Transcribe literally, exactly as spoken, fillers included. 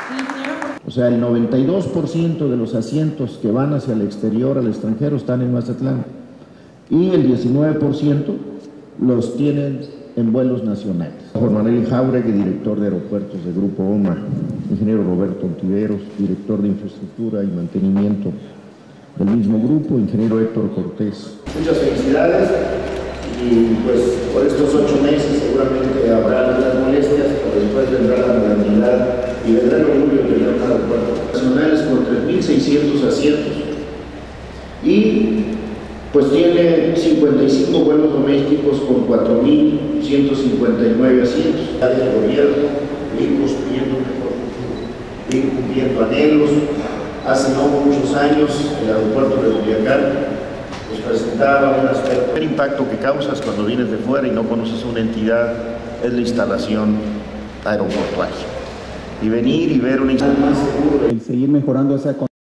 O sea, el noventa y dos por ciento de los asientos que van hacia el exterior, al extranjero, están en Mazatlán. Y el diecinueve por ciento los tienen en vuelos nacionales. Juan Manuel Jauregui, director de aeropuertos de Grupo OMA. Ingeniero Roberto Ontiveros, director de infraestructura y mantenimiento del mismo grupo. Ingeniero Héctor Cortés. Muchas felicidades y pues por estos ocho meses seguramente habrá algunas molestias, pero después vendrá la modernidad y vendrá el orgullo de tener un aeropuerto nacionales con tres mil seiscientos asientos y pues tiene cincuenta y cinco vuelos domésticos con cuatro mil ciento cincuenta y nueve asientos. El gobierno ir construyendo un mejor futuro, ir cumpliendo anhelos. Hace no muchos años el aeropuerto de Culiacán nos presentaba un aspecto. El impacto que causas cuando vienes de fuera y no conoces una entidad es la instalación aeroportuaria. Y venir y ver una instalación más segura. El seguir mejorando esa